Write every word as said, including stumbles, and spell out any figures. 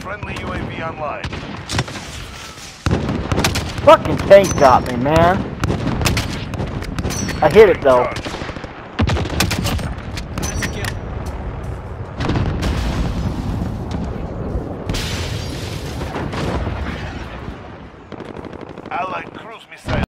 Friendly U A V online. Fucking tank got me, man. I hit it though. Charge. That's a kill. Allied cruise missile